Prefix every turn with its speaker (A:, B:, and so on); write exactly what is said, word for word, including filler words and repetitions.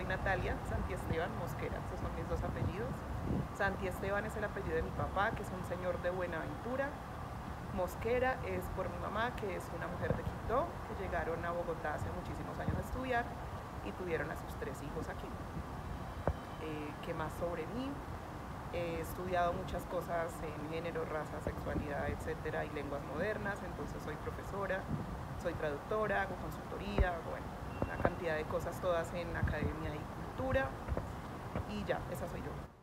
A: Natalia Santiesteban Mosquera, esos son mis dos apellidos. Santiesteban es el apellido de mi papá, que es un señor de Buenaventura. Mosquera es por mi mamá, que es una mujer de Quito, que llegaron a Bogotá hace muchísimos años a estudiar y tuvieron a sus tres hijos aquí. Eh, ¿Qué más sobre mí? He estudiado muchas cosas en género, raza, sexualidad, etcétera, y lenguas modernas, entonces soy profesora, soy traductora, hago consultoría, bueno, una cantidad de cosas todas en academia y cultura, y ya, esa soy yo.